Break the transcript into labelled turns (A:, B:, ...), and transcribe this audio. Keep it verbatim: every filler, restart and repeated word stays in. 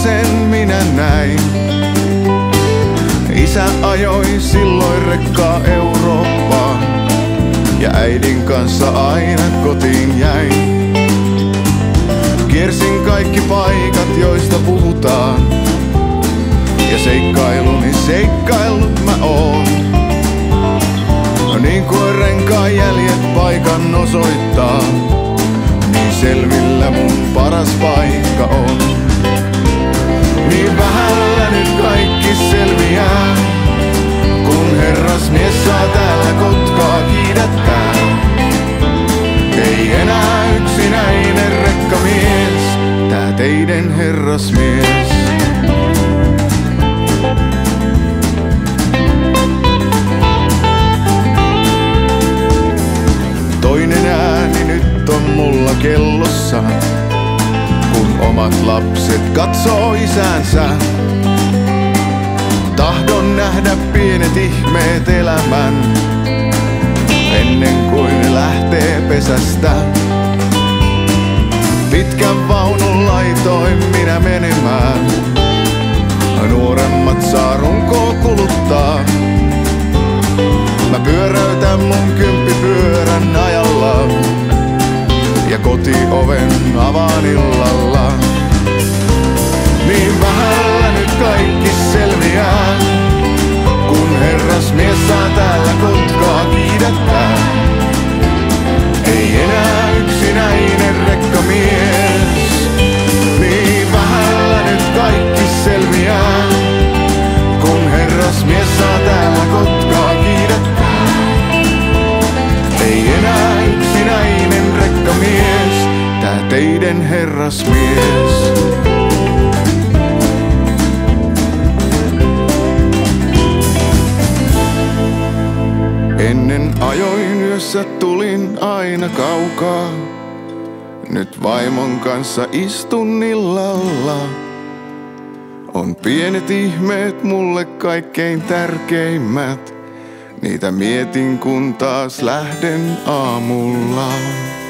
A: sen minä näin. Isä ajoi silloin rekkaa Eurooppaan ja äidin kanssa aina kotiin jäin. Kiersin kaikki paikat, joista puhutaan, ja seikkailuni seikkaillut mä oon. No niin kuin renkaan jäljet paikan osoittaa, niin selvillä mun paras paikka on. Niin vähällä nyt kaikki selviää, kun herrasmies saa täällä Kotkaa kiidättää. Ei enää yksinäinen rekkamies, tää teiden herrasmies. Toinen ääni nyt on mulla kellossa, kun omat lapset katsoo isänsä. Tahdon nähdä pienet ihmeet elämän, ennen kuin ne lähtee pesästä. Pitkän vaunun laitoin minä menemään, nuoremmat saa runkoa kuluttaa. Mä pyöräytän mun kymppipyörän ajallaan ja kotioven avaan illalla. Niin vähällä nyt kaikki selviää, kun herrasmies saa täällä Kotkaa kiidättää. Ei enää yksinäinen rekkamies. Niin vähällä nyt kaikki selviää, kun herrasmies saa täällä Kotkaa kiidättää. Ei enää yksinäinen rekkamies, tää teiden herrasmies. Ennen ajoin yössä, tulin aina kaukaa. Nyt vaimon kanssa istun illalla. On pienet ihmeet mulle kaikkein tärkeimmät. Niitä mietin kun taas lähden aamulla.